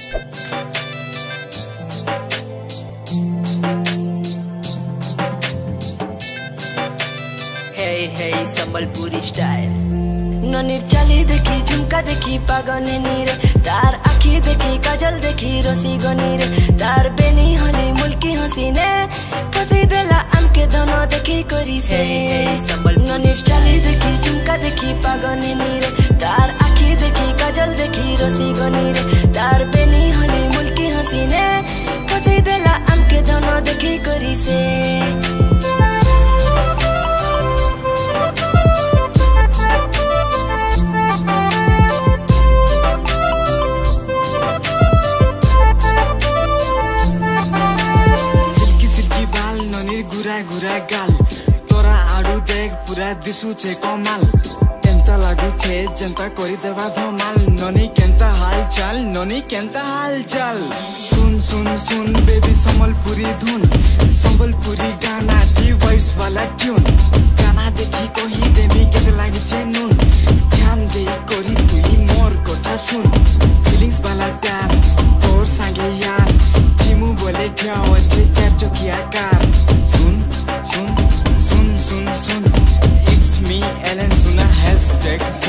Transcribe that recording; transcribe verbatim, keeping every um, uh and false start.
Hey hey Sambalpuri style ननिर चाली देखी झुमका देखी पागने नीरे तार आखी देखी काजल देखी रसी गनीरे तार बेनी हली मुल्की हसीने फसी देला आमके दोनों देखी करी से ननिर चाली देखी झुमका देखी पागने नीरे तार आखी देखी काजल देखी रसी गनीरे तार बेनी हली मुल्की हसीने फसी देला आमके दोनों देखी करी से गुरा गाल तोरा आडू देख पूरा दिसु छे कमाल केंता लागू छे जनता करी देबा धमाल ननी केंता हाल चाल ननी केंता हाल चाल सुन सुन सुन बेबी संबलपुरी धुन संबलपुरी गाना दी वॉइस वाला ट्यून गाना देखी कही देमी केते लागी छे नुन ध्यान दे करी तुई मोर कथा सुन फीलिंग्स वाला प्यार तोर संगे यार जिमु बोले ठाव छे चार चकिया कार It's me, Ellen Suna, hashtag